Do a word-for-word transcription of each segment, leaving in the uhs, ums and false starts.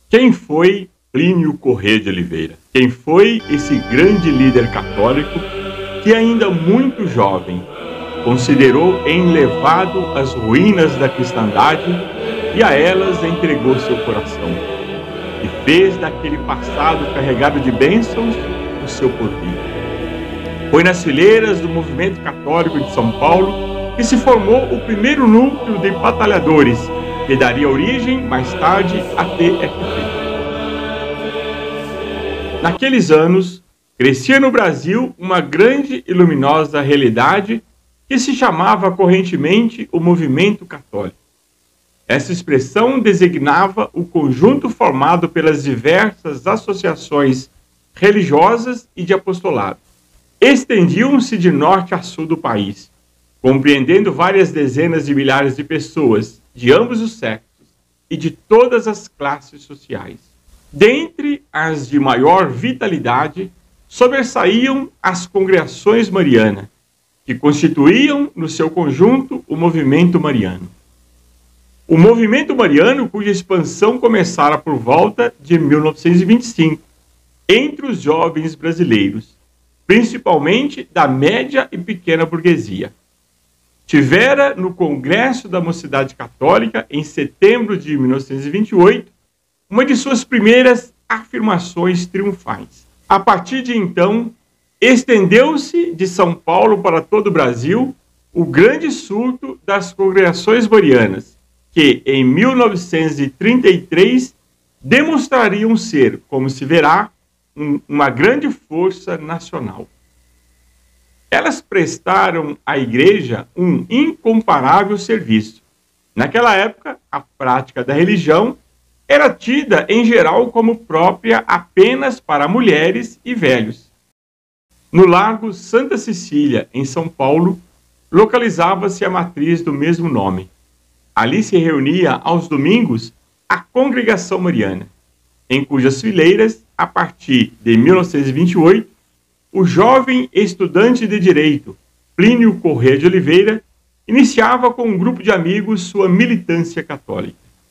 Quem foi Plínio Corrêa de Oliveira? Quem foi esse grande líder católico que, ainda muito jovem, considerou enlevado as ruínas da cristandade e a elas entregou seu coração, e fez daquele passado carregado de bênçãos o seu porvir? Foi nas fileiras do movimento católico de São Paulo que se formou o primeiro núcleo de batalhadores, que daria origem, mais tarde, à T F P. Naqueles anos, crescia no Brasil uma grande e luminosa realidade que se chamava correntemente o movimento católico. Essa expressão designava o conjunto formado pelas diversas associações religiosas e de apostolado. Estendiam-se de norte a sul do país, compreendendo várias dezenas de milhares de pessoas de ambos os sexos e de todas as classes sociais. Dentre as de maior vitalidade, sobressaíam as congregações marianas, que constituíam, no seu conjunto, o movimento mariano. O movimento mariano, cuja expansão começara por volta de mil novecentos e vinte e cinco, entre os jovens brasileiros, principalmente da média e pequena burguesia. Tivera no Congresso da Mocidade Católica, em setembro de mil novecentos e vinte e oito, uma de suas primeiras afirmações triunfais. A partir de então, estendeu-se de São Paulo para todo o Brasil o grande surto das congregações marianas, que em mil novecentos e trinta e três demonstrariam ser, como se verá, um, uma grande força nacional. Elas prestaram à Igreja um incomparável serviço. Naquela época, a prática da religião era tida, em geral, como própria apenas para mulheres e velhos. No Largo Santa Cecília, em São Paulo, localizava-se a matriz do mesmo nome. Ali se reunia, aos domingos, a Congregação Mariana, em cujas fileiras, a partir de mil novecentos e vinte e oito, o jovem estudante de Direito, Plínio Corrêa de Oliveira, iniciava com um grupo de amigos sua militância católica.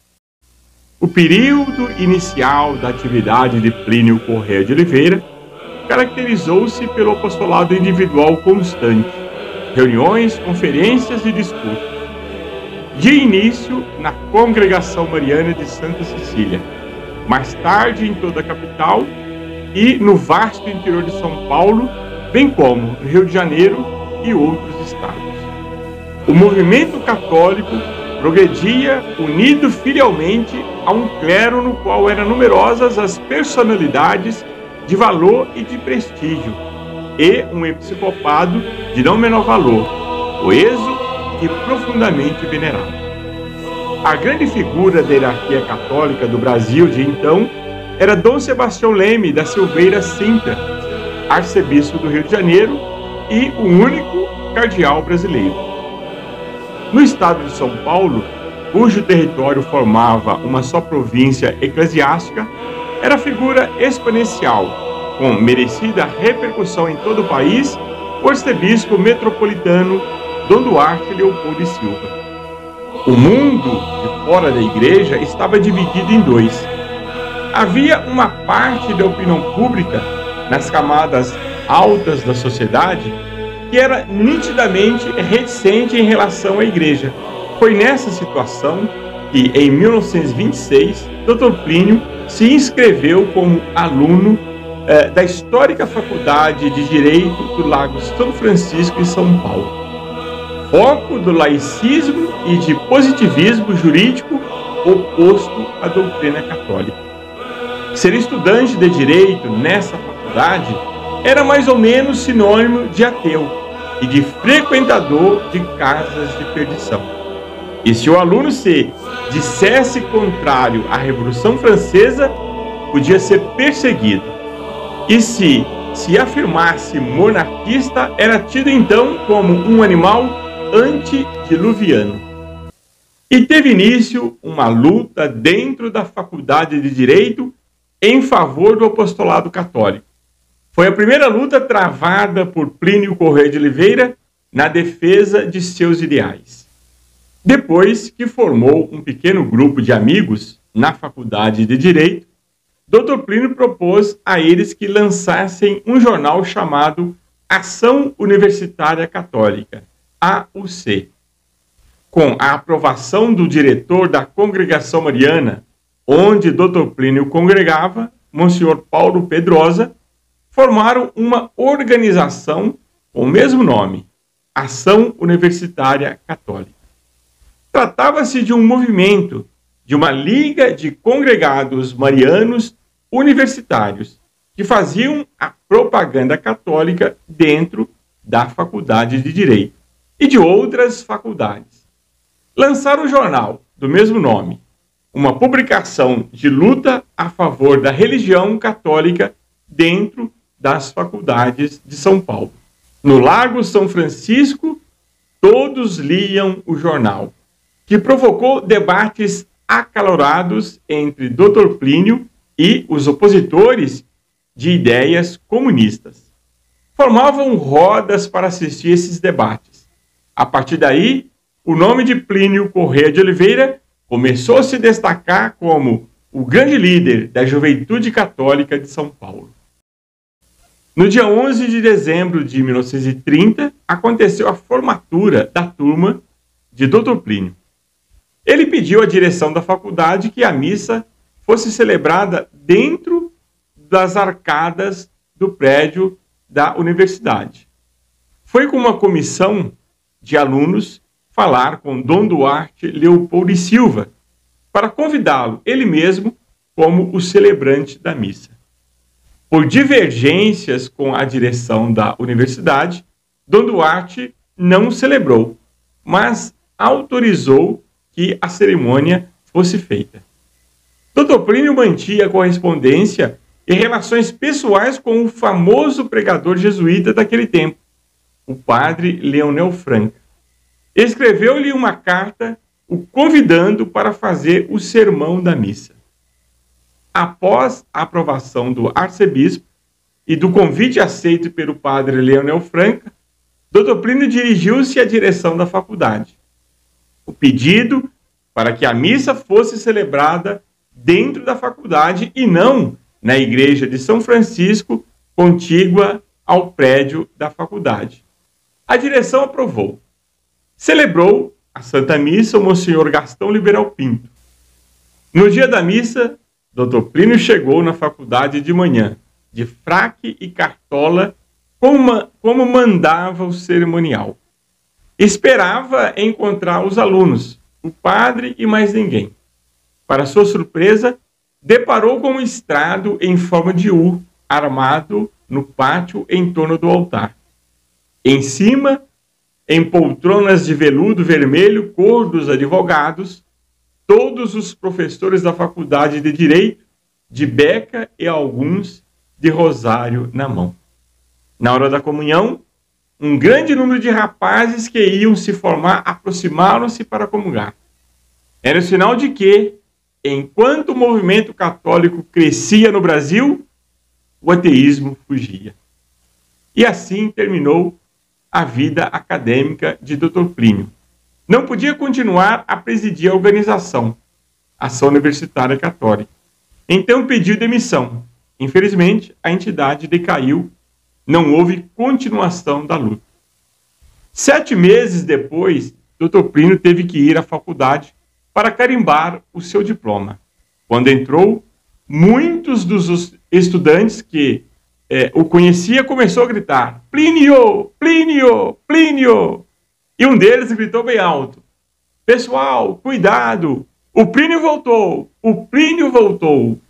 O período inicial da atividade de Plínio Corrêa de Oliveira caracterizou-se pelo apostolado individual constante, reuniões, conferências e discursos. De início, na Congregação Mariana de Santa Cecília, mais tarde em toda a capital e no vasto interior de São Paulo, bem como no Rio de Janeiro e outros estados. O movimento católico progredia unido filialmente a um clero no qual eram numerosas as personalidades de valor e de prestígio, e um episcopado de não menor valor, coeso e profundamente venerado. A grande figura da hierarquia católica do Brasil de então era Dom Sebastião Leme da Silveira Sintra, arcebispo do Rio de Janeiro e o único cardeal brasileiro. No estado de São Paulo, cujo território formava uma só província eclesiástica, era figura exponencial, com merecida repercussão em todo o país, o arcebispo metropolitano Dom Duarte Leopoldo e Silva. O mundo de fora da igreja estava dividido em dois. Havia uma parte da opinião pública, nas camadas altas da sociedade, que era nitidamente reticente em relação à igreja. Foi nessa situação que, em mil novecentos e vinte e seis, doutor Plínio se inscreveu como aluno eh, da histórica Faculdade de Direito do Lago São Francisco, em São Paulo. Foco do laicismo e de positivismo jurídico oposto à doutrina católica. Ser estudante de Direito nessa faculdade era mais ou menos sinônimo de ateu e de frequentador de casas de perdição. E se o aluno se dissesse contrário à Revolução Francesa, podia ser perseguido. E se se afirmasse monarquista, era tido então como um animal antediluviano. E teve início uma luta dentro da Faculdade de Direito em favor do apostolado católico. Foi a primeira luta travada por Plínio Corrêa de Oliveira na defesa de seus ideais. Depois que formou um pequeno grupo de amigos, na Faculdade de Direito, doutor Plínio propôs a eles que lançassem um jornal chamado Ação Universitária Católica, A U C. Com a aprovação do diretor da Congregação Mariana, onde doutor Plínio congregava, Monsenhor Paulo Pedrosa, formaram uma organização com o mesmo nome, Ação Universitária Católica. Tratava-se de um movimento, de uma liga de congregados marianos universitários que faziam a propaganda católica dentro da Faculdade de Direito e de outras faculdades. Lançaram um jornal do mesmo nome, uma publicação de luta a favor da religião católica dentro das faculdades de São Paulo. No Largo São Francisco, todos liam o jornal, que provocou debates acalorados entre doutor Plínio e os opositores de ideias comunistas. Formavam rodas para assistir esses debates. A partir daí, o nome de Plínio Corrêa de Oliveira começou a se destacar como o grande líder da juventude católica de São Paulo. No dia onze de dezembro de mil novecentos e trinta, aconteceu a formatura da turma de doutor Plínio. Ele pediu à direção da faculdade que a missa fosse celebrada dentro das arcadas do prédio da universidade. Foi com uma comissão de alunos falar com Dom Duarte Leopoldo e Silva para convidá-lo, ele mesmo, como o celebrante da missa. Por divergências com a direção da universidade, Dom Duarte não celebrou, mas autorizou que a cerimônia fosse feita. doutor Plínio mantinha correspondência e relações pessoais com o famoso pregador jesuíta daquele tempo, o padre Leonel Franca. Escreveu-lhe uma carta o convidando para fazer o sermão da missa. Após a aprovação do arcebispo e do convite aceito pelo padre Leonel Franca, doutor Plínio dirigiu-se à direção da faculdade. O pedido para que a missa fosse celebrada dentro da faculdade e não na igreja de São Francisco, contígua ao prédio da faculdade. A direção aprovou. Celebrou a Santa Missa o Monsenhor Gastão Liberal Pinto. No dia da missa, doutor Plínio chegou na faculdade de manhã, de fraque e cartola, como, como mandava o cerimonial. Esperava encontrar os alunos, o padre e mais ninguém. Para sua surpresa, deparou com um estrado em forma de U, armado no pátio em torno do altar. Em cima, em poltronas de veludo vermelho, cor dos advogados, todos os professores da Faculdade de Direito, de beca e alguns de rosário na mão. Na hora da comunhão, um grande número de rapazes que iam se formar aproximaram-se para comungar. Era o sinal de que, enquanto o movimento católico crescia no Brasil, o ateísmo fugia. E assim terminou a vida acadêmica de doutor Plínio. Não podia continuar a presidir a organização, Ação Universitária Católica. Então pediu demissão. Infelizmente, a entidade decaiu. Não houve continuação da luta. Sete meses depois, doutor Plínio teve que ir à faculdade para carimbar o seu diploma. Quando entrou, muitos dos estudantes que é, o conhecia começou a gritar: Plínio, Plínio, Plínio! E um deles gritou bem alto: pessoal, cuidado! O Plínio voltou! O Plínio voltou!